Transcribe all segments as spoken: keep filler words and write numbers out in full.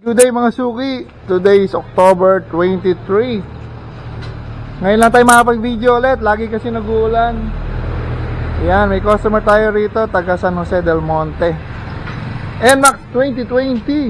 Today mga suki, today is October twenty-three. Ngayon lang tayo makapag-video ulit, lagi kasi nag-uulan. Yan, may customer tayo rito, taga San Jose del Monte. N MAX twenty twenty.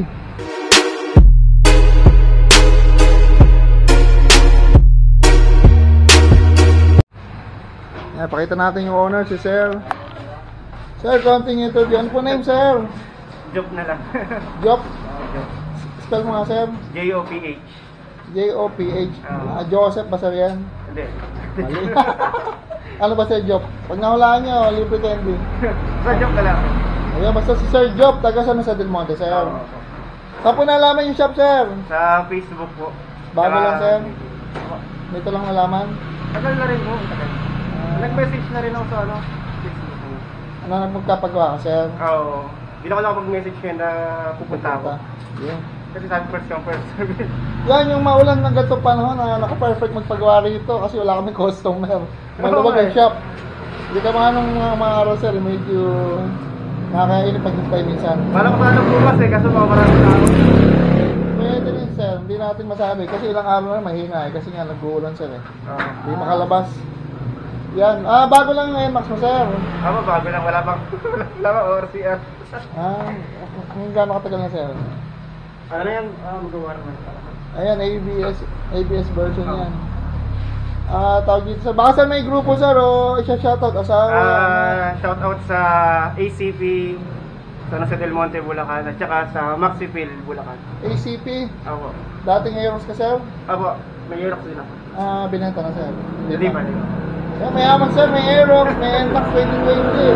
Yan, pakita natin yung owner, si Sir. Sir, konting interview. Ano po name, Sir? Job na lang. Job? Spell mo nga, Sir. J O P H. J O P H. Uh, uh, Joseph ba, Sir, yan? Hindi. Mali. Ano ba, Sir Job? Pag nahulaan nyo, libre candy. Sa job na lang. Ayun, basta si Sir Job, taga San Jose del Monte, Sir. Uh, Saan po nalaman yung shop, Sir? Sa Facebook po. Bago Saka, lang, Sir? Dito lang nalaman? Tagal na rin po. Tagal. Uh, Nag-message na rin ako sa ano. Facebook po. Ano nagpagkapagawa ka, Sir? Oo. Hindi ako lang mag-message kayo na pupunta ako. Yeah. Kasi sabi first come first service. Yan yung maulan ng ganito panahon na naka-perfect magpagawa rito kasi wala kaming customer. Maluwag ang shop. Hindi ka mga nung mga, mga araw, Sir, medyo nakakainip pag-hintay minsan. Wala ko sana bukas eh, kaso mga marami na ako. Pwede rin, Sir. Hindi natin masabi kasi ilang araw na mahina eh. Kasi nga nag-uulan, Sir eh. Oo. Hindi makalabas. Yan. Ah, bago lang yung N MAX mo, Sir. Ako, bago lang. Wala pang, wala pang O R C R. Ah, kung gaano katagal na, Sir? Ano na yan? Ah, magawa naman. Ayan, A B S, A B S version yan. Ah, tawag dito, Sir. Baka, Sir, may grupo, Sir, o isa-shoutout, asawa. Ah, shout out sa A C P, San Jose del Monte, Bulacan, at saka sa Maxipil, Bulacan. A C P, Ako. dating Aerox ka, Sir? Ako, may Aerox din ako. Ah, binenta na, Sir. Hindi pa, hindi pa. Yan, mayaman, Sir. May Aerox, may N MAX twenty twenty.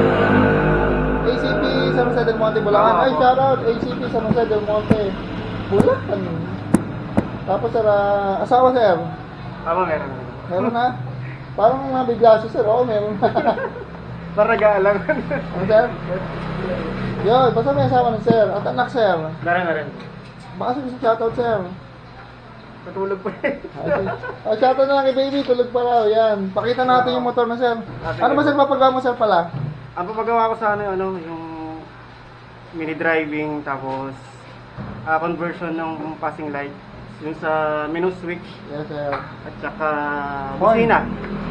A C P, San Jose del Monte, Bulacan. Ay, shoutout, A C P, San Jose del Monte, Bulacan. Tapos, Sir, uh, asawa, Sir? Ako, meron na. Meron na? Parang nabigla siya, Sir. Oo, meron na. Parang nag-aalang. Ano, Sir? Yun, basta may asawa ng Sir. At anak, Sir. Meron na rin. Baka sabi sa shoutout, Sir. Natulog pa eh. Ah, shoutout na lang kay baby. Tulog pa raw. Yan. Pakita natin yung motor na, Sir. Ano ba, Sir, papagawa mo, Sir, pala? Ang papagawa ko sa ano, ano yung mini driving, tapos uh, conversion ng passing light, yung sa menu switch, Yes, Sir. at saka busina.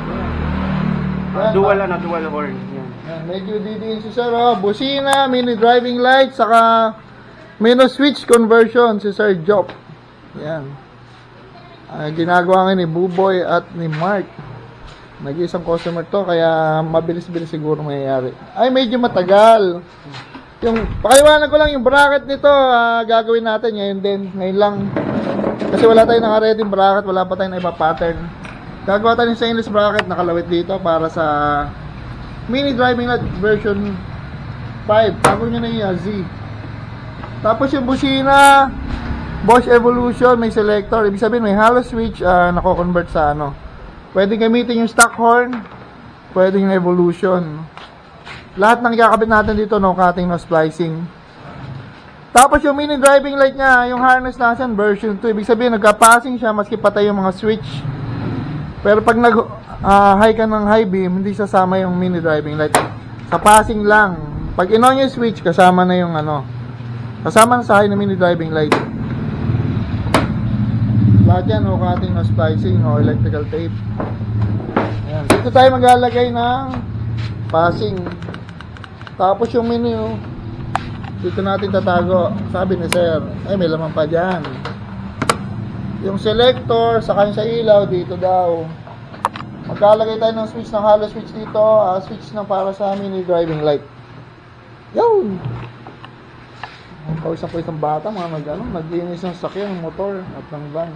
Yan, Dual ah. ano, dual horn. Yan. Yan, medyo didiin si Sir. Oh. Busina, mini driving light, saka menu switch conversion si Sir Job. Yan. Uh, ginagawa nga ni Buboy at ni Mark. Nag-iisang customer to, kaya mabilis-bilis siguro mayayari. Ay, medyo matagal. Yung, pakaliwanag ko lang yung bracket nito, uh, gagawin natin ngayon din. Ngayon lang. Kasi wala tayong naka-ready bracket, wala pa tayong iba-pattern. Gagawa tayo ng stainless bracket, nakalawit dito para sa mini driving light version five. Tago nyo na yung Z. Tapos yung busina, Bosch Evolution, may selector. Ibig sabihin may hollow switch, uh, nako-convert sa ano. Pwede gamitin yung stock horn, pwede yung Evolution. Lahat ng ikakabit natin dito, no cutting, no splicing. Tapos yung mini driving light niya, yung harness natin, version two. Ibig sabihin, nagka-passing siya, maski patay yung mga switch. Pero pag nag-high uh, ka ng high beam, hindi sasama yung mini driving light. Sa passing lang. Pag in-on yung switch, kasama na yung ano, kasama na sa high na mini driving light. Lahat yan, no cutting, no splicing, no electrical tape. Ayan. Dito tayo maglalagay ng passing. Tapos yung menu, dito natin tatago. Sabi ni Sir, ay may laman pa dyan. Yung selector, saka yung sa ilaw, dito daw. Maglalagay tayo ng switch, ng hollow switch dito. Uh, switch na para sa mini driving light. Yun! Pawis ako isang bata, mga mag, ano, nag-inis ng sakyan, ng motor, at ng van.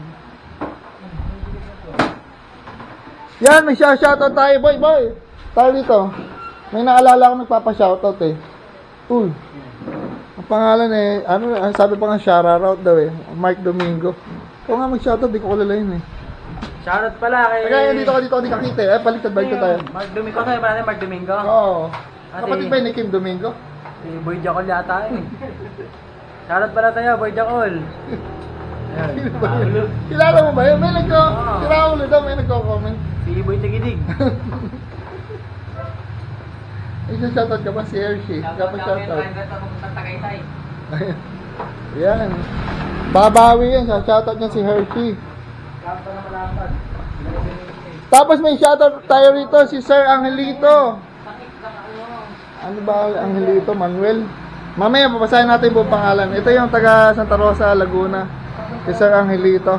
Yan, may shoutout tayo, boy, boy. Tayo dito. May naalala ko nagpapa-shoutout eh. Uy. Ang pangalan eh, ano, sabi pa nga shoutout daw eh. Mark Domingo. Kung nga mag-shoutout, di ko kulalayin eh. Shoutout pala kay... Kaya dito ka, dito ka, di kakita eh. Baliktad, baliktad tayo. Mark Domingo, ano ba natin Mark Domingo? Oo. Kapatid ba ni Kim Domingo? Si Boy Jacol yata eh. Shoutout pala tayo, Boy Jacol. Kilala mo ba yun? May nagko, si Raul daw, may nagko-comment. Si Boy Tigidig. Isa shoutout ka ba si Hershey? Dapat shoutout. Yan. Babawi yan. Shoutout niya si Hershey. Tapos may shoutout tayo rito si Sir Angelito. Ano ba Angelito? Manuel? Mamaya papasahin natin yung buong pangalan. Ito yung taga Santa Rosa, Laguna. Si Sir Angelito.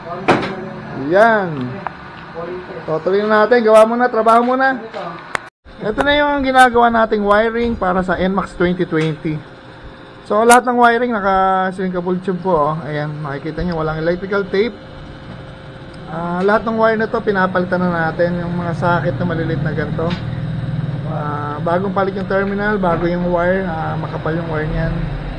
Yan. So, tuloy na natin. Gawa muna. Trabaho muna. Ito na yung ginagawa nating wiring para sa N MAX twenty twenty. So, lahat ng wiring naka-shrinkable tube po. Oh. Ayan, makikita nyo. Walang electrical tape. Uh, lahat ng wire na to pinapalitan na natin. Yung mga socket na malilit na ganito. Uh, bagong palit yung terminal, bago yung wire, uh, makapal yung wire niyan.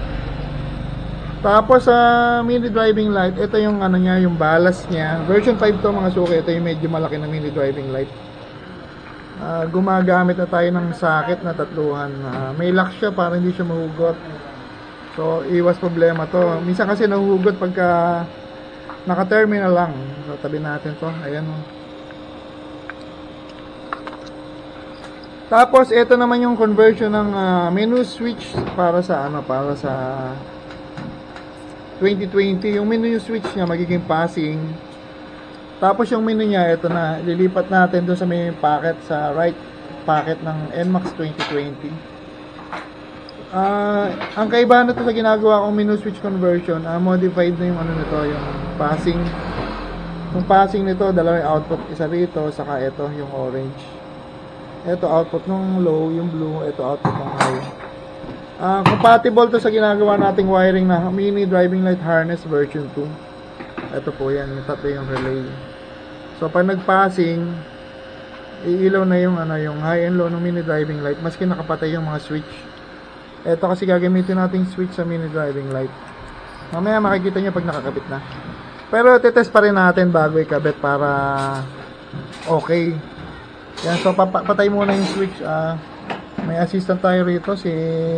Tapos sa uh, mini driving light, ito yung ano niya, yung ballast niya. Version five to mga suki, ito yung medyo malaki na mini driving light. Uh, gumagamit na tayo ng socket na tatluhan. Uh, may lock siya para hindi siya mahugot. So iwas problema to. Minsan kasi nahuhugot pagka naka-terminal lang. So tabi natin to. Ayan o. Tapos ito naman yung conversion ng uh, menu switch para sa ano, para sa twenty twenty. Yung menu switch niya magiging passing. Tapos yung menu niya, ito na, lilipat natin doon sa may packet, sa right packet ng N MAX twenty twenty. Uh, ang kaibahan nito sa ginagawa kong menu switch conversion, uh, modified na yung ano nito, yung passing. Yung passing nito, dalawang output, isa rito, saka ito, yung orange. Ito output ng low, yung blue, ito output ng high. Uh, compatible to sa ginagawa nating wiring na mini driving light harness version two. Ito po yan, yung tatlo yung relay. So pag nag-passing, iilaw na yung ano, yung high and low ng mini driving light maski nakapatay yung mga switch. Ito kasi gagamitin nating switch sa mini driving light. Mamaya makikita nyo pag nakakabit na. Pero titest pa rin natin bago ikabit para okay. Yan, so papatay muna yung switch. Uh, may assistant tayo rito, si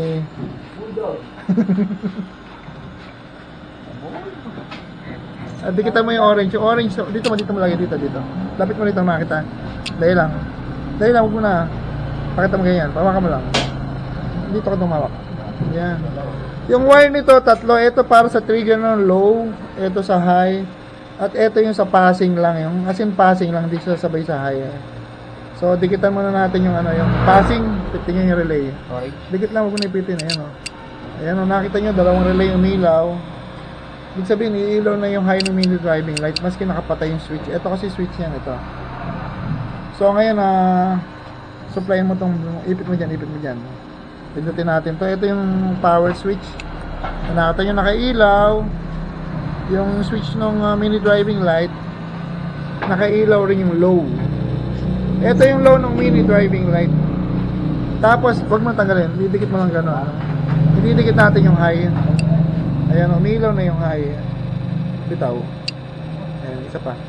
uh, dikitan mo yung orange. Yung orange, dito mo, dito mo lagi, dito, dito. Lapit mo dito makita. Dahil lang. Dahil lang, huwag mo na. Pakita mo ganyan, pawakan mo lang. Dito ka tumawak. Yan. Yung wire nito, tatlo. Ito para sa trigger ng low. Ito sa high. At ito yung sa passing lang. Yung, as in passing lang, dito sabay sa high. So, dikitan muna natin yung ano, yung passing, tingnan yung relay. Okay. Dikit lang, huwag mo na ipitin. Ayan o. Ayan o, nakita nyo, dalawang relay umilaw. Ibig sabihin, iilaw na yung high ng mini driving light, maski nakapatay yung switch. Ito kasi switch yan, ito. So, ngayon, ah, supplyin mo tong, ipit mo dyan, ipit mo dyan. Pindutin natin to. Ito yung power switch. Nakita nyo, nakailaw. Yung switch ng uh, mini driving light, nakailaw rin yung low. Ito yung low ng mini driving light. Tapos, huwag mo tanggalin. Didikit mo lang gano'n. Didikit natin yung high. Ayan, umilaw na yung high. Bitaw. Ayan, isa pa.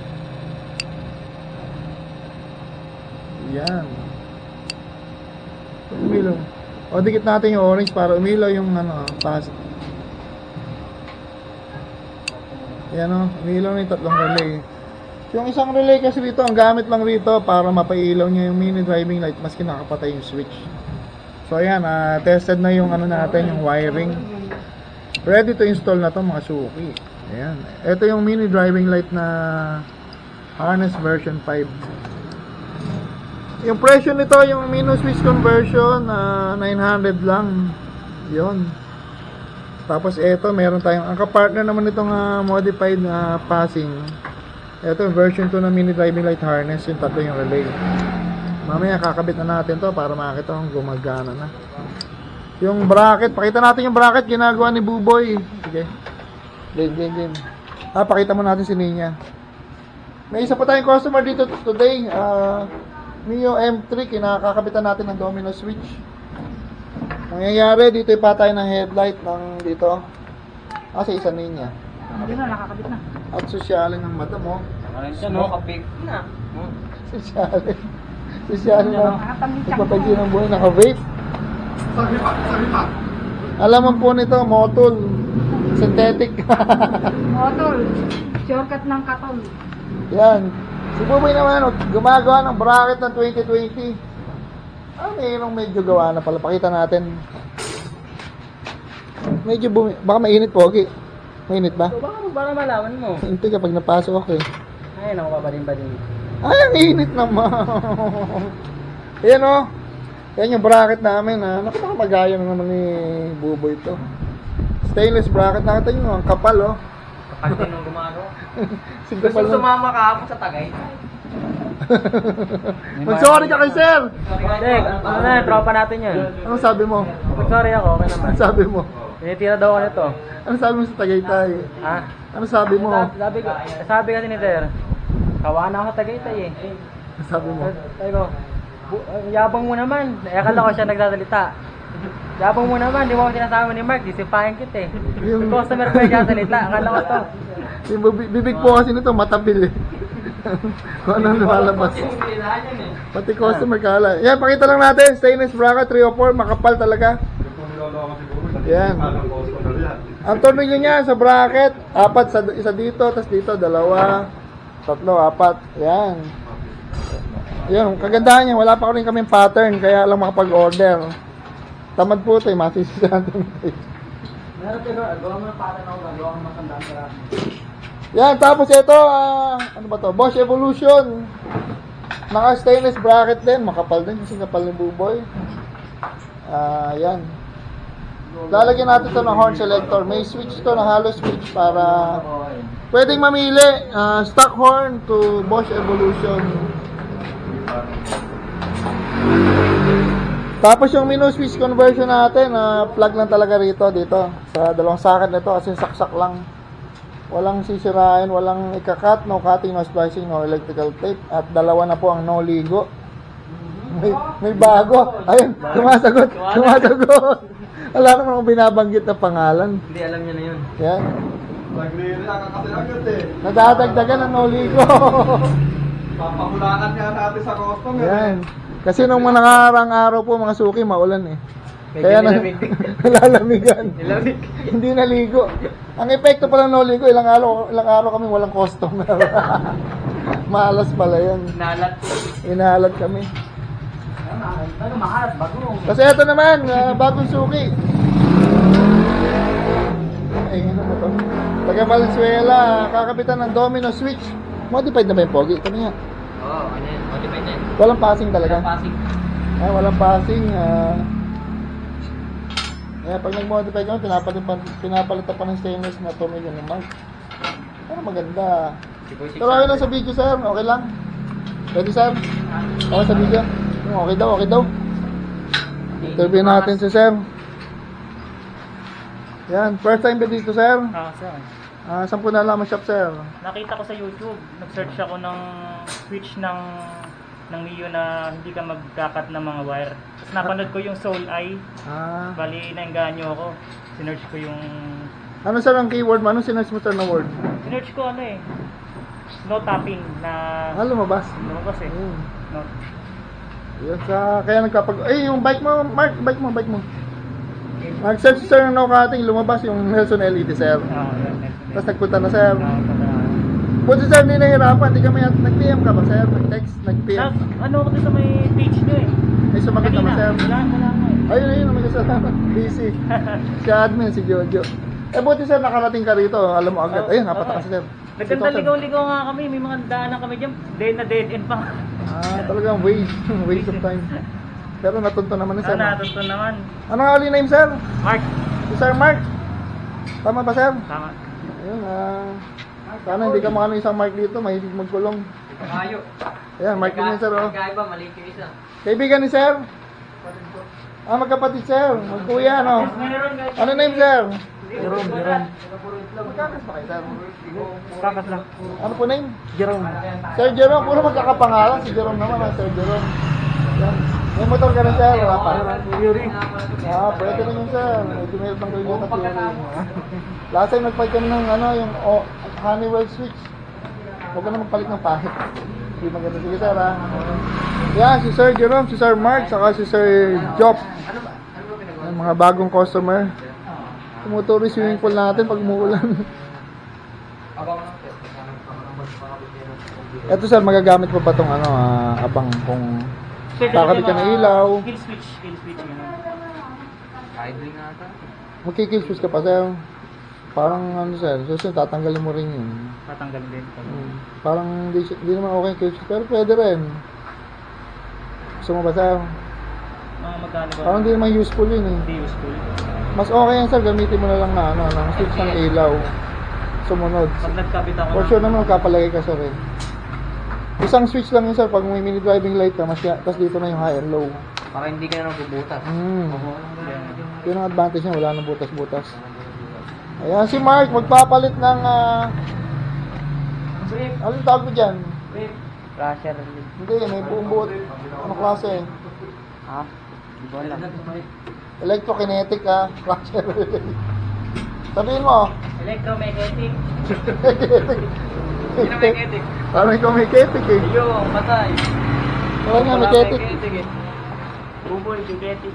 Ayan. Umilaw. O, dikit natin yung orange para umilaw yung ano, fast. Ayan o, umilaw na yung tatlong relay. Yung isang relay kasi rito, ang gamit lang rito para mapailaw niya yung mini driving light maski nakapatay yung switch. So ayan, uh, tested na yung ano natin, yung wiring. Ready to install na to mga suki. Ayan. Ito yung mini driving light na harness version five. Yung presyo nito, yung mini switch conversion, uh, nine hundred lang. Yun. Tapos ito, meron tayong, ang kapartner naman itong uh, modified na uh, passing. Ito version two ng mini driving light harness, yung tatlo yung relay. Mamaya kakabit na natin to para makita kung gumagana na. Yung bracket, pakita natin yung bracket ginagawa ni Buboy. Sige. Din, din, din. Ah, pakita mo natin si Ninya. May isa pa tayong customer dito today. Uh, Mio M three, kinakakabitan natin ng domino switch. Nangyayari, dito ipatay ng headlight ng dito. Ah, sa isa Ninya. Hindi na, nakakabit na. At sosyalin ng mata mo. Ano yan, no? Kapig na. Sosyalin. Sosyalin na. Nakatambit Nagpapagin ng buhay, naka-vape. Alam mo po nito, motul. Synthetic. Motol. Shortcut ng katol. Yan. Si Buboy naman, oh, gumagawa ng bracket ng twenty twenty. Ah, mayroong medyo gawa na pala. Pakita natin. Medyo bumi... Baka mainit, Pogi. Mainit ba? So, baka para malaman mo. Hindi kapag napasok ako eh. Ayun ako, babadin-badin. Ay, ang init naman. Ayan o. Yan yung bracket namin ha. Naku, baka magaya na naman ni Buboy ito. Stainless bracket. Nakita nyo, ang kapal o. Kapag din nung gumagawa. Sige Gusto pala. ko sumama kahapon sa Tagay. Mag-sorry ka kay sir. Hindi, ano na, tropa natin yun. Anong sabi mo? Mag-sorry ako, okay naman. Anong sabi mo? Tinitira daw ako nito. Anong sabi mo sa Tagaytay? Ha? Anong sabi mo? Sabi, ko, sabi kasi ni Ter, kawa na ako sa Tagaytay eh. Anong sabi mo? Sabi ko, "Bu- ang yabang mo naman. Eh, akala ko siya nagsasalita. Yabang mo naman, di mo ako sinasama ni Mark, disipahin kita eh. Yung- Yung customer ko nagsasalita, akala ko to. Yung bibi- bibig po kasi nito matabil eh. Kung ano lumalabas. Pati customer kala. Yan, pakita lang natin. Stainless bracket, three oh four, makapal talaga. Yan. Ang tornilyo niya sa bracket, apat sa isa dito, tapos dito dalawa, tatlo, apat. Yan. Yan, kagandahan niya, wala pa rin kaming pattern, kaya lang makapag-order. Tamad po ito, eh, masisisi natin. Meron pero, gawa mo ng pattern ako, gawa mo ng matandaan ka. Yan, tapos ito, ah, ano ba to? Bosch Evolution. Naka stainless bracket din, makapal din kasi kapal ni Buboy. Ah, yan. Lalagyan natin to ng horn selector. May switch to na hollow switch para pwedeng mamili ah, stock horn to Bosch Evolution. Tapos yung minu switch conversion natin, na plug lang talaga rito dito sa dalawang socket nito kasi saksak lang. Walang sisirain, walang ikakat, no cutting, no splicing, no electrical tape. At dalawa na po ang no ligo. May, may bago. Ayun, sumasagot. Sumasagot. Wala naman akong binabanggit na pangalan. Hindi, alam niya na yun. Yan. Nakakasiragat eh. Nadadagdagan ng no ligo. Papahulakan nga natin sa customer. Yan. Kasi nung mga nakarang araw po, mga suki, maulan eh. Medyo Kaya na, nilamig. nalalamigan. Nilamig. Hindi naligo. Ang epekto pala ng no ligo, ilang araw, ilang araw kami walang customer. Malas pala yan. Nalat. Inahalat kami. Ano, mahalat, bago. Kasi ito naman, ah, bagong suki. Ay, ano ba ito? Taga Valenzuela, kakapitan ng domino switch. Modified na ba yung pogi? Ito nga. Oo, ano yan, modify na yan. Walang passing talaga. Passing. Ay, walang passing. Ah. Kaya pag nag-modify kami, pinapalitan, pinapalitan pa ng stainless na tumigil ng mark. Pero maganda. Pero okay lang sa video, sir. Okay lang. Ready, sir? Okay sa video? Okay daw, okay daw. Interview natin si sir. Yan, first time ba dito, sir? Ah, sir. Ah, saan po nalaman shop, sir? Nakita ko sa YouTube, nag-search ako ng switch ng ng Mio na hindi ka magkakat ng mga wire. Tapos napanood ko yung Soul Eye, Ah, bali naengganyo ako. Sinearch ko yung... ano sir ang keyword mo? Anong sinerge mo, sir, na word? Sinearch ko ano eh, no tapping na... Ah, lumabas. Lumabas eh. Ayun. No. Yun sa, kaya nagkapag... Ay, yung bike mo, Mark, bike mo, bike mo. Nag-search sir ng no cutting, lumabas yung Nelson L E D, sir. Ah, yun. Tapos nagpunta na, sir. Ah, pala. Buti sir, hindi nahirapan. Hindi kami nag-P M ka ba, sir? Nag-text, nag-P M. Nag, ano ako doon sa may page nyo eh. Ay, sumagot naman, sir. Wala, wala nga eh. Ayun, ayun, naman sa busy. Si admin, si Jojo. Eh, buti sir, nakarating ka rito. Alam mo agad. Oo, Ayun, napatakas oo. sir. Nagkanda Ito, sir. ligaw-ligaw nga kami, may mga daanan kami dyan, dead na dead end pa. Ah, talagang waste. Waste of time. Pero natunto naman ni Ah, sir. no? natuto naman. Ano nga ulit name, sir? Mark, Si Sir Mark. Tama ba, sir? tama. Ayun, ah... sana hindi ka makano isang Mark dito, mahilig magkulong. Kayo. Ayan, Mark din yan, sir, oh. Kaya ba, maliit yung isa. Kaibigan ni sir? Ah, magkapatid, sir. Magkuya, no? Meron guys. Ano name, sir? Jerome, Jerome. Magkakas ba kayo, sir? Kakas lang. Ano po name? Jerome. Sir Jerome, puro magkakapangalan. Si Jerome naman, ah, Sir Jerome. Yan. May motor ka rin, sir. Wala pa. Yuri. Ah, pwede rin yun, sir. Medyo mayroon pang gawin at Yuri. Last time nagpalit kami ng ano, yung oh, Honeywell switch. Huwag ka na magpalit ng pahit. Hindi maganda. Sige, sir, ha. Yan, si Sir Jerome, si Sir Mark, saka si Sir Jop. Yan, mga bagong customer. Tumuturo yung swimming pool natin pag umuulan. Ito, sir, magagamit mo pa itong ano, ah, abang kung kakabit ka ng ilaw. Kill switch, kill switch. Yun. Idling nga ata. Magkikill switch ka pa, sir. Parang ano, sir, susunod, tatanggalin mo rin yun. Tatanggalin din. Hmm. Parang di, di naman okay kill switch, pero pwede rin. Gusto mo ba, sir? Mga magkano ba? Parang di naman useful yun eh. Hindi useful. Mas okay yan, sir, gamitin mo na lang na, ano, ng switch ng ilaw. Sumunod. Pag nagkabit ako For ng- sure naman, magkapalagay ka, sir, eh. Isang switch lang yun, sir, pag may mini driving light ka, mas tapos dito na yung high and low. Para hindi ka na nagbubutas. Hmm. Yan. Yun ang advantage niya, wala nang butas-butas. Ayan, si Mark, magpapalit ng, ah, anong tawag mo dyan? Crusher. Hindi, may buong buot. Ano klase? Ha? Hindi ko alam. Electrokinetic, ah. Klase. Sabihin mo. Electromagnetic. Kinetic. Parang ikaw may kinetic, eh. Yung patay. Oo nga, may kinetic. eh. Buboy, kinetic.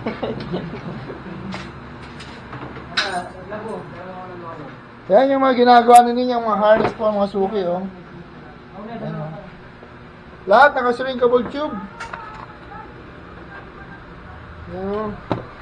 Yan yung mga ginagawa ninyo, yung mga harness po, mga suki, oh. Ayan, oh. Lahat naka-shrinkable tube. Yan, oh.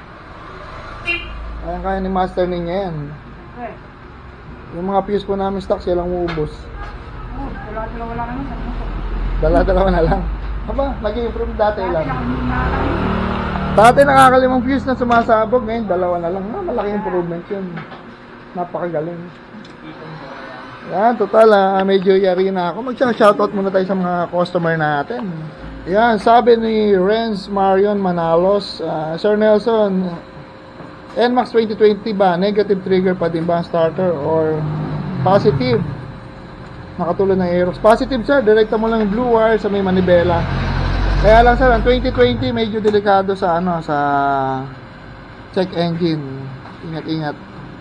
Ayan, kaya ni master ninyo yan. Yung mga fuse po namin stock, silang uubos. Oh, dalawa-dalawa lang naman. Sabi mo. Dala-dalawa na lang. Aba, nag-improve dati Dati lang. nakakalimang. Dati nakakalimang fuse na sumasabog, ngayon dalawa na lang. Ah, malaking improvement yun. Napakagaling. Yan, total, ah, medyo yari na ako. Mag-shoutout muna tayo sa mga customer natin. Yan, sabi ni Renz Marion Manalos, ah, Sir Nelson, N MAX twenty twenty ba, negative trigger pa din ba ang starter or positive? Nakatulad ng Aerox. Positive, sir, direkta mo lang yung blue wire sa may manibela. Kaya lang, sir, ang twenty twenty medyo delikado sa ano, sa check engine. Ingat-ingat.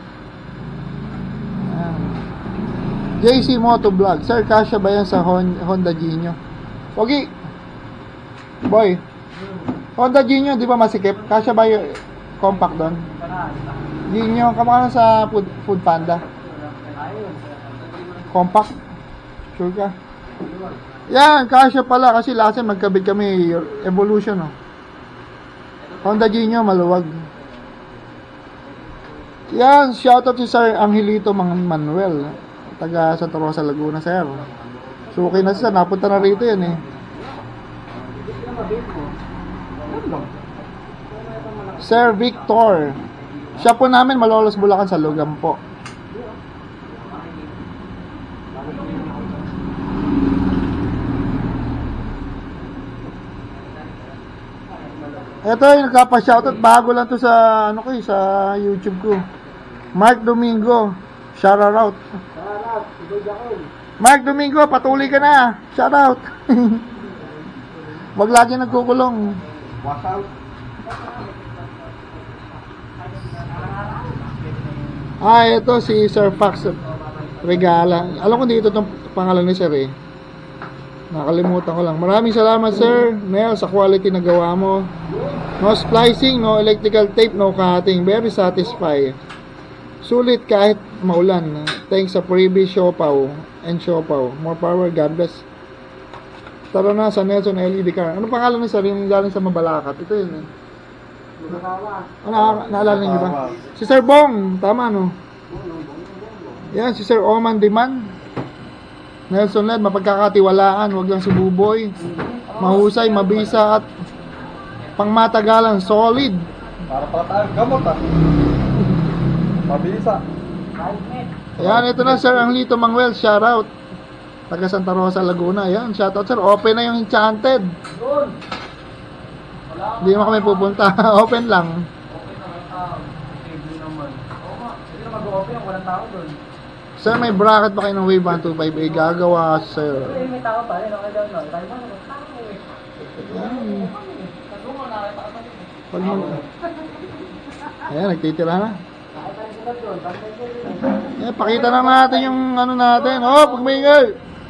Ayan. J C Moto Vlog. Sir, kasya ba yan sa Hon- Honda Genio? Pogi. Boy. Honda Genio, di ba masikip? Kasya ba yung compact doon? Genio, kamukha sa food, food Panda. Compact. Sure ka? Yan, kasya pala kasi last time magkabit kami Evolution, oh. Honda Genio, maluwag. Yan, shoutout si Sir Angelito Mang Manuel, taga Santa Rosa, Laguna, sir. Suki na siya, napunta na rito yan, eh. Sir Victor, siya po namin Malolos, Bulacan sa Lugam po. Ito yung nagkapa-shoutout, bago lang to sa ano ko eh, sa YouTube ko. Mark Domingo, shout out. Mark Domingo, patuloy ka na. Shout out. Wag lagi nagkukulong. Watch out. Ah, ito si Sir Fax Regala. Alam ko dito itong pangalan ni Sir, eh. Nakalimutan ko lang. Maraming salamat, Sir Nel, sa quality na gawa mo. No splicing, no electrical tape, no cutting. Very satisfied. Sulit kahit maulan. Thanks sa freebie Siopaw and Siopaw. More power, God bless. Tara na sa Nelson L E D car. Ano pangalan ni Sir? Yung galing sa Mabalacat. Ito yun, eh. Ano, naalala niyo ba? Si Sir Bong, tama, no? Yan, si Sir Oman Diman. Nelson Led, mapagkakatiwalaan, wag lang si Buboy. Mahusay, mabisa at pangmatagalan, solid. Para pala tayo gamot ah. Mabilis ah. Ayan, ito na Sir Anglito Manuel, shoutout. Taga Santa Rosa, Laguna. Ayan, shoutout sir. Open na yung Enchanted. Hindi naman kami pupunta. Open lang. Sir, may bracket ba kayo ng Wave one two five A? Gagawa, sir. May tao pa rin. Okay daw, no? Tayo ba? Ayan. Pag mo... Ayan, nagtitira na. Ayan, pakita na natin yung ano natin. Oh, pag may ingay.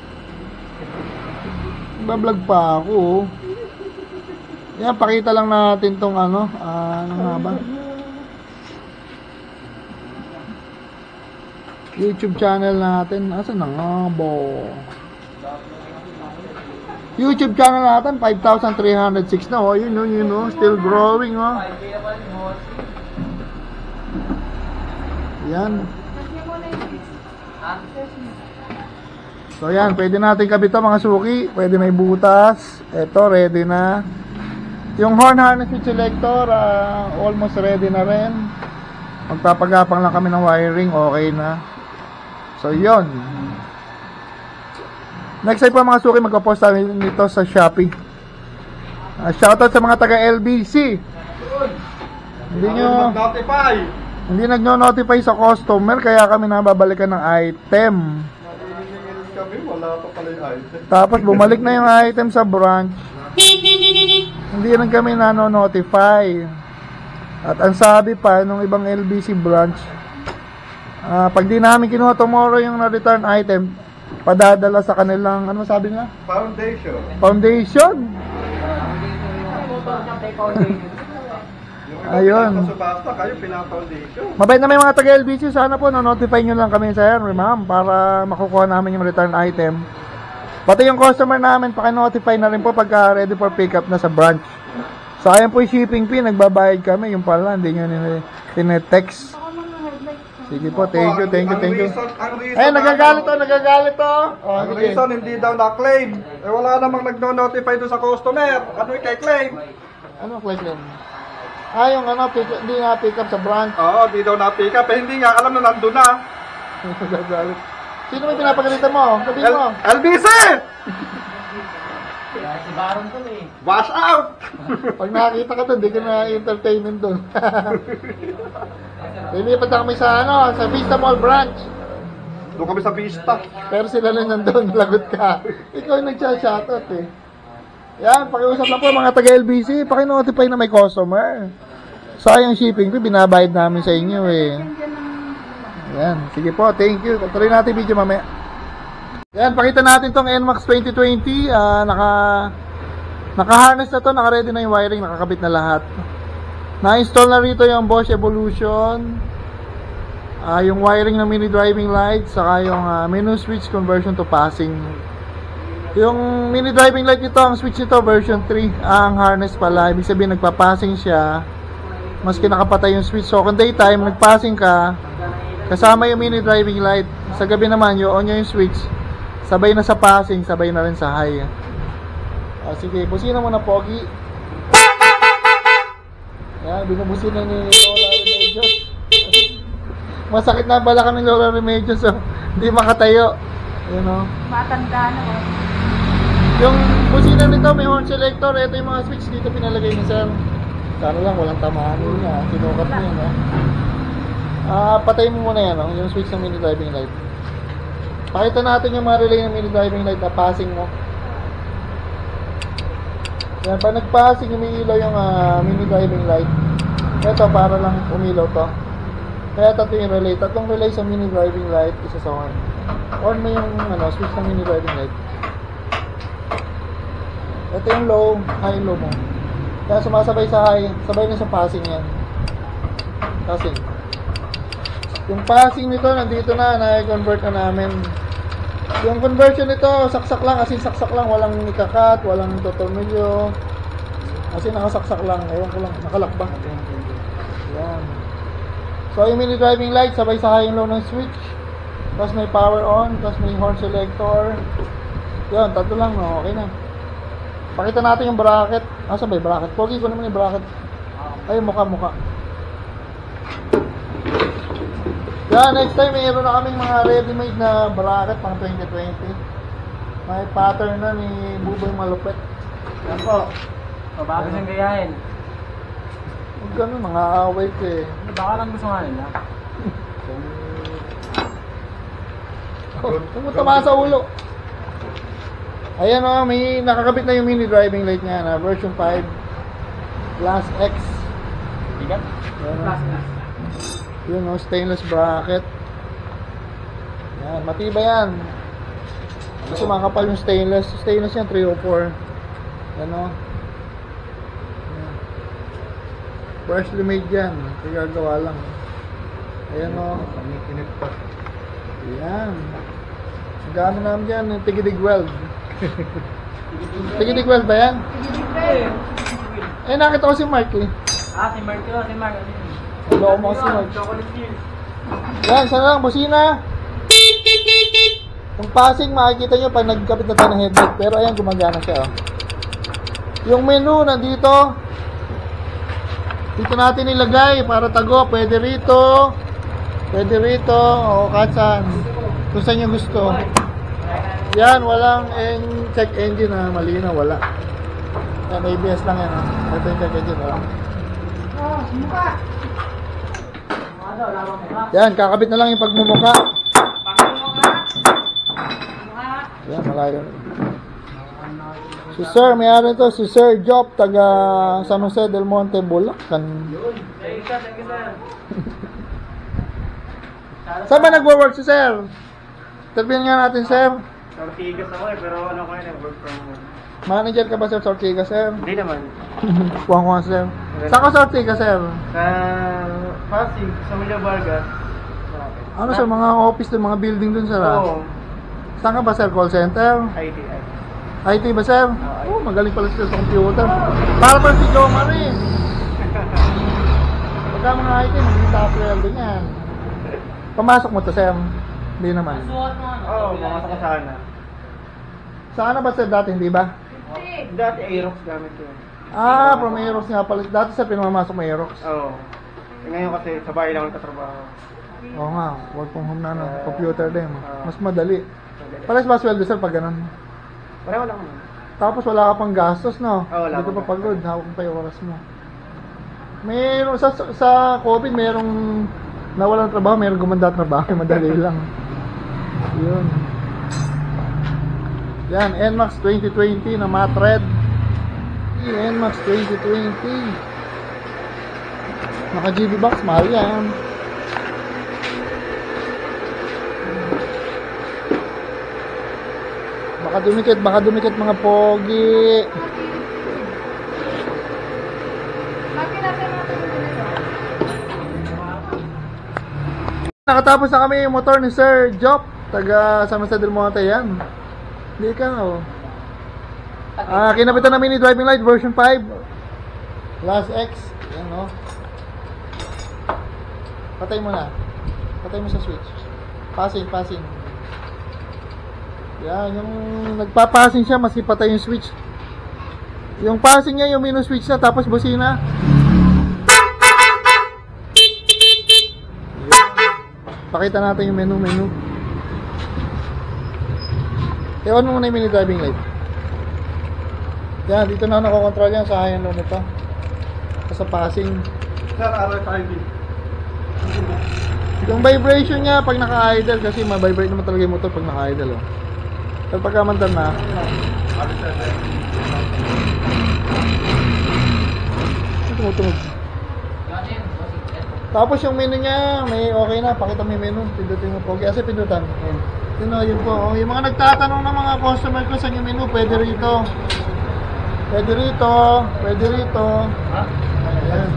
Bablog pa ako. Oh. Ayan, pakita lang natin tong ano. Ah, ano nga ba? YouTube channel natin. Asan na nga ba? YouTube channel natin, five thousand three hundred six na. Oh, yun, yun, yun, oh. Still growing, oh. Yan. So yan, pwede natin kabit ito mga suki. Pwede may butas. Ito, ready na. Yung horn harness with selector, uh, almost ready na rin. Magpapagapang lang kami ng wiring, okay na. So yun. Next time po mga suki, magpo-post tayo nito sa Shopee. Uh, shoutout sa mga taga L B C. Hindi nyo Notify! Hindi nagno-notify sa customer, kaya kami nababalikan ng item. Kami, wala pa pala yung item. Tapos bumalik na yung item sa branch. Hindi rin kami nano-notify. At ang sabi pa nung ibang L B C branch, uh, pag di namin kinuha tomorrow yung na-return item, padadala sa kanilang, ano sabi nga? Foundation. Foundation. Ayun. Sa subasta, kayo pina-foundation. Mabait na may mga taga-L B C, sana po no-notify nyo lang kami sir, ma'am, para makukuha namin yung return item. Pati yung customer namin, paki-notify na rin po pagka ready for pickup na sa branch. Sayang po yung shipping fee, nagbabayad kami, yung pala, hindi nyo tinetext. Sige po, thank you, thank you, thank you. Ay, nagagalit to, nagagalit to. Oh, Ang sige. reason, hindi daw na-claim. Eh, wala namang nagno-notify doon sa customer. Ano yung kay-claim? Ano claim yun? Ah, yung ano, pick, hindi na pick up sa branch. Oo, di daw na-pick up. Eh, hindi nga alam na nandun na. Nagagalit. Sino may pinapagalitan mo? Sabihin mo. L- LBC! Si Baron to eh. Wash out! Pag nakakita ka doon, di ka na-entertainment doon. Lilipat na kami sa ano, sa Vista Mall branch. Doon kami sa Vista. Pero sila lang nandun, lagot ka. Ikaw yung nagsa-shoutout eh. Yan, pakiusap lang po mga taga-L B C, paki-notify na may customer. Sayang shipping fee, binabayad namin sa inyo eh. Yan, sige po, thank you. Tuloy natin video mamaya. Yan, pakita natin tong N MAX twenty twenty. Uh, naka, naka-harness na to, naka-ready na yung wiring, nakakabit na lahat. Na-install na rito yung Bosch Evolution. Uh, yung wiring ng mini driving light, saka yung uh, menu switch conversion to passing. Yung mini driving light nito, ang switch nito version three, ang harness pala, ibig sabihin nagpa-passing siya maski nakapatay yung switch. So kung daytime nagpassing ka, kasama yung mini driving light. Sa gabi naman yung on yung switch, sabay na sa passing, sabay na rin sa high. Ah, sige, busina mo na pogi. Yan, binubusina ni Lola Remedios. Masakit na bala kami Lola Remedios, so hindi makatayo. You know? Matanda na oh. Yung busina nito may horn selector. Ito yung mga switch dito pinalagay ni sir. Sana lang walang tamaan niya. Sinukat niya, no? Ah, patay mo muna yan, no? Yung switch ng mini driving light. Pakita natin yung mga relay ng mini driving light na passing mo. Yan, pag nag-passing, umiilaw yung uh, mini driving light. Ito, para lang umilaw to. Kaya tatlo yung relay. Tatlong relay sa mini driving light, isa sa horn. On mo yung ano, switch ng mini driving light. Ito yung low, high, low mo. Kaya sumasabay sa high, sabay na sa passing yan. Passing. Yung passing nito, nandito na, na-convert na namin. Yung conversion nito, saksak lang, as in saksak lang, walang ikakat, walang totornilyo. As in nakasaksak lang, ewan ko lang, nakalak ba? Yan. So yung mini driving light, sabay sa high and low ng switch. Tapos may power on, tapos may horn selector. Yun, tatlo lang, no? Okay na. Pakita natin yung bracket. Ah, sabay bracket. Pogi ko naman yung bracket. Ay, mukha, mukha. Yan, next time mayroon na kaming mga ready-made na bracket pang twenty twenty. May pattern na ni Buboy Malupit. Yan po. O bakit siyang gayahin? Huwag ganun, mga away ko eh. Baka lang gusto nga nila. Huwag mo tama sa ulo. Ayan o, may nakakabit na yung mini driving light niya na version five Plus X. Bigat? Ayan o. Yun o, stainless bracket. Yan, matibay yan. Kasi makapal yung stainless. Stainless yan, three oh four. Yan o. Freshly made yan. Kagagawa lang. Ayan o. Yan. Gamit namin yan, tigidig weld. Tigidig weld ba yan? Eh, nakita ko si Mark eh. Ah, si Mark yun, si Mark. Hello mo si Mark. Chocolate Hills. Yan, sana lang, busina. Yung passing, makikita nyo pag nagkapit na tayo ng headlight. Pero ayan, gumagana siya. Oh. Yung menu, nandito. Dito natin ilagay para tago. Pwede rito. Pwede rito. O kahit saan. Kung saan nyo gusto. Yan, walang en check engine na malinaw. Wala. Yan, A B S lang yan. Oh. Ito yung check engine. Wala. Oh, mukha. Yan, kakabit na lang yung pagmumuka. Mukha. Yan, malayo. Si Sir, may-ari to, si Sir Job, taga San Jose del Monte, Bulacan. Saan ba nagwo-work si Sir? Interviewin nga natin, Sir. Sa Ortigas ako eh, pero ano ko yun, work from home. Manager ka ba, Sir, sa Ortigas, Sir? Hindi naman. Kuwang-kuwang, Sir. Saan ka sa Ortigas, Sir? Sa Pasig, sa Milla Vargas. Ano, Sir, mga office doon, mga building doon, Sir? ah? Oo. Saan ka ba, Sir? Call center? I T, I T. I T ba, Sir? Oh, magaling pala sila sa computer. Para pa si Joe Marie. Pagka mga I T, magiging top level yan. Pamasok mo to, Sir? Hindi naman. Oo, pumasok ko sana. Saan ba, Sir, dati? Hindi ba? Dati Aerox gamit ko. Ah, from Aerox nga pala. Dati, Sir, pinamasok mo Aerox. Oo. Eh, ngayon kasi sa bahay lang ang katrabaho. Oo nga, work from home na, ano, computer din. Mas madali. Pares ba sweldo, Sir, pag ganun? Pareho lang naman. Tapos wala ka pang gastos, no? Oo, wala Hindi ka akong pa pagod, hawak mo pa yung oras mo. Mayroon, sa, sa COVID, mayroong nawalan ng trabaho, mayroong gumanda ng trabaho, madali lang. Yun. Yan, N MAX twenty twenty na matte red. N MAX twenty twenty. Naka G B box, mahal yan. Baka dumikit, baka dumikit mga pogi. Bakit natin mga dito? Nakatapos na kami yung motor ni Sir Job, taga San Jose del Monte yan. Hindi ka, oh. Ah, kinapitan namin ni driving light version five. Last X. Yan, oh. Patay mo na. Patay mo sa switch. Passing, passing. Yan, yung nagpa-passing siya, maski patay yung switch. Yung passing niya, yung minus switch na, tapos busina. Pakita natin yung menu, menu. I-on mo muna yung mini driving light. Yan, dito na nakokontrol yan sa high and low nito. Sa passing. Sir, R F I D. Yung vibration niya pag naka-idle, kasi ma-vibrate naman talaga yung motor pag naka-idle, oh. Pero pagka mandar na, tumutunog. Tapos yung menu niya, may okay na, pakita mo yung menu, pindutin mo po. Kasi pindutan. Yun o, yun po. Oh, yung mga nagtatanong ng mga customer ko sa yung menu, pwede rito. Pwede rito, pwede rito. Ayan.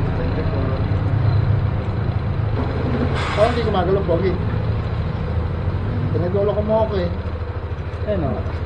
Oh, hindi gumagalaw, pogi. Pinagulong ko mo ako eh. Ano?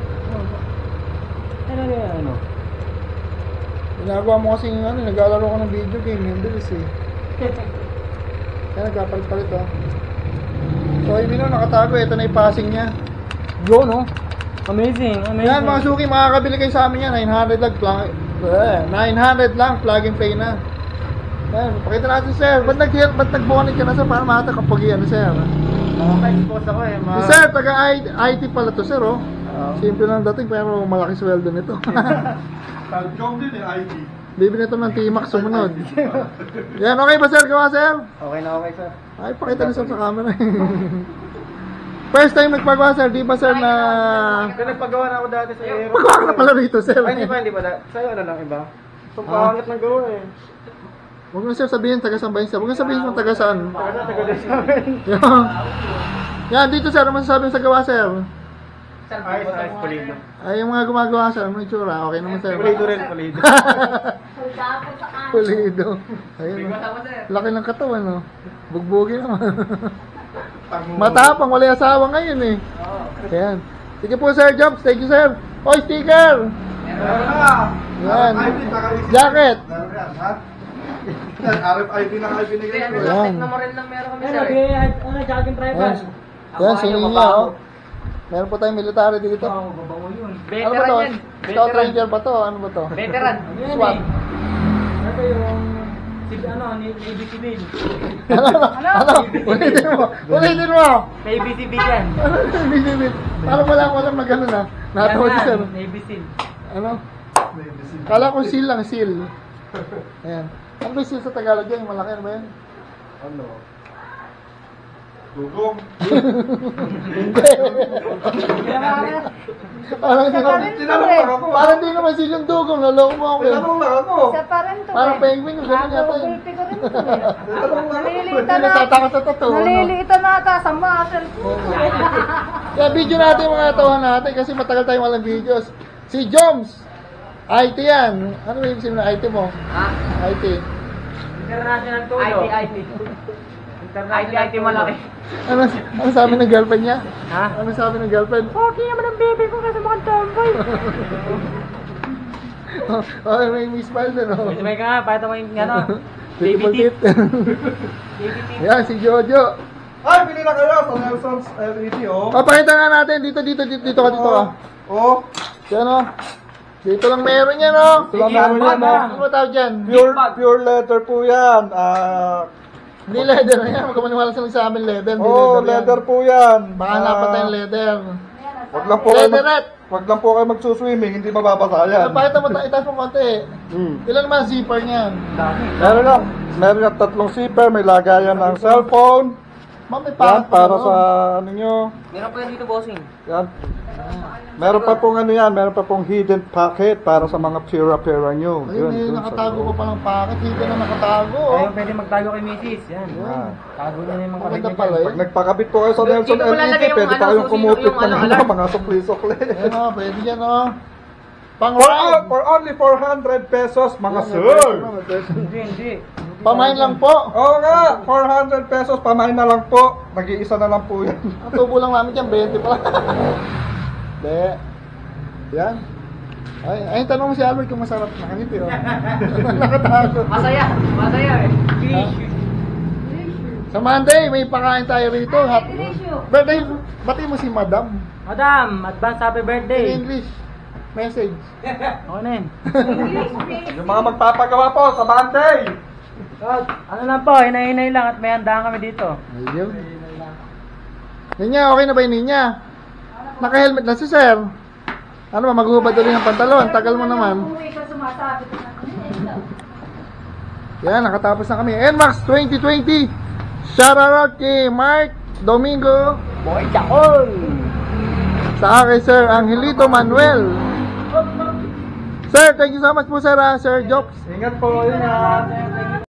Ano yan, ano? Ginagawa mo kasi yung ano, naglalaro ko ng video game, yung bilis eh. Kaya nagpapalit-palit, oh. So, yung menu nakatago, ito na yung passing niya. Yo, no? Amazing, amazing. Yan, mga suki, makakabili kayo sa amin yan. nine hundred lang, plug, eh, nine hundred lang, plug and play na. Yan, pakita natin, sir. Ba't nag- ba't nag-bonnet ka na, sir? Para makita kapag yan, sir. Naka-expose ako eh. Si Ma- sir, taga I T pala to, sir, oh. Simple lang dating, pero malaki sweldo nito. Job din eh, I D. Bibili nito ng T-Max sumunod. Yan, okay ba, sir? Gawa, sir? Okay na okay, sir. Ay, pakita na, sir, sa camera. First time nagpagawa, sir. Di ba, sir, na... Ito nagpagawa na ako dati sa Aerox. Pagawa ka na pala rito, sir. Ay, hindi pa, hindi pa. da- Sa'yo ano lang iba? So, pangit ng gawa eh. Huwag mo, sir, sabihin taga saan ba yun, sir? Huwag mo sabihin kung taga saan. Taga na, taga din sa amin. Yan. Yan, dito, sir. Ano masasabi mo sa gawa, sir? Ayos, ayos, pulido. Ay, yung mga gumagawa, sir. Ano yung tsura? Okay naman, sir. Pulido rin, pulido. Pulido. Ayun. Laki ng katawan, no? Bugbugi naman. Matapang, wala asawa ngayon, eh. Ayan. Sige po, sir Jobs. Thank you, sir. Oy, sticker! Meron na! Yan. I D, saka receipt. Jacket. Meron yan, ha? Yan, R F I D na kayo binigay ko. Ayan. Ano, ano, jogging driver. Ayan. Yan, singin niya, oh. Meron po tayong military dito. Oo, babaw yun. Ano ba to? Scout Ranger ba to? Ano ba to? Veteran. Ano yan SWAT. eh? Ito yung, si, ano, ni A B C B. Ano? Ano? Ano? Ulitin mo! Ulitin mo! May A B C B yan. Ano? Binibil. Parang wala ko alam na gano'n ah. Natawa si sir. A B C. Ano? Kala ko seal lang, seal. Ayan. Ano ba yung seal sa Tagalog yan? Yung malaki, ano ba yan? Ano? Dugong. Hindi. Parang di naman, Tinanong lang ako. parang di naman seal yung dugong. Naloko mo ako. eh. Tinanong lang ako. Isa pa rin to Parang eh. penguin yung gano'n yata yun. Gulpi ko rin to eh. Tinanong lang ako. Hindi Nalilitan na. natatakot sa totoo. no? Nalilitan na ata sa muscle. Kaya video natin yung mga tauhan natin kasi matagal tayong walang videos. Si Joms, I T yan. Ano ba yung sabihin ng I T mo? Ha? I T. International Tulo. I T, I T. International I T malaki. Ano, ano sabi ng girlfriend niya? Ha? Ano sabi ng girlfriend? Okay naman ang baby ko kasi mukhang tomboy. Oh, may miss smile din, oh. May ka nga, pakita mo yung ano, baby Beautiful teeth. teeth. Baby teeth. Yan, si Jojo. Ay, bili na kayo sa Nelson's L E D, oh. Papakita nga natin. Dito, dito, dito, dito ka, dito ka. Oh. Yan, oh. Dito lang meron yan, oh. Ito lang meron yan, oh. Ano ba tawag dyan? Pure, pure leather po yan. Ah, Hindi leather na yan. Huwag ka maniwala sila sa amin leather. Hindi oh, yan. leather po yan. Baka hanap tayong leather. Wag lang po kayo mag, Leatherette. wag lang po kayo magsuswimming, hindi mababasa yan. Papakita mo tayo, itaas mo konti. Hmm. Ilan naman ang zipper niyan? Meron lang, meron lang tatlong zipper, may lagayan ng cellphone. Ma'am, may Yan, pangat para ano? sa ano nyo. Meron pa yan dito, bossing. Yan. Meron pa pong ano yan, meron pa pong hidden pocket para sa mga pira-pira nyo. Ayun, eh, dun sa nakatago loob. ko pa ng packet. Dito na nakatago. Oh. Ayun, pwede magtago kay Missus. Yan. Yan. Tago na yung mga Maganda kabit pala niya. eh. Pag nagpakabit po kayo sa Nelson Dito mo L E D, lalagay yung pwede pa ano, kayong susi- kumupit yung ng ano, mga, alarm. mga sukli-sukli. Ayan oh, pwede yan oh. Pang For, ride. for only four hundred pesos, mga Ayan, sir. Hindi, hindi. Pamain lang po. Oo nga, four hundred pesos, pamain na lang po. Nag-iisa na lang po yan. Ang tubo lang namin dyan, twenty pa lang. Hindi. Yan. Ay, ay, tanong mo si Albert kung masarap. Nakangiti oh. Nakatago. Masaya. Masaya eh. Sa Monday, may pakain tayo rito. Hap- Birthday, bati mo si Madam. Madam, advance happy In birthday. English. Message. Okay na yun. Yung mga magpapagawa po sa Monday. Ano lang po, hinay-hinay lang at may handaan kami dito. Ayun. Ninya, okay na ba yun, Ninya? Naka-helmet na si Sir. Ano ba, maghuhubad ulit ng pantalon. Tagal mo naman. Umuwi ka sumasabi ko na. Yan, nakatapos na kami. N MAX twenty twenty. Shout out kay Mark Domingo. Boy, Jackol! Sa akin, Sir Angelito Manuel. Sir, thank you so much po, Sir. ah, Sir Jokes. Ingat po, ingat.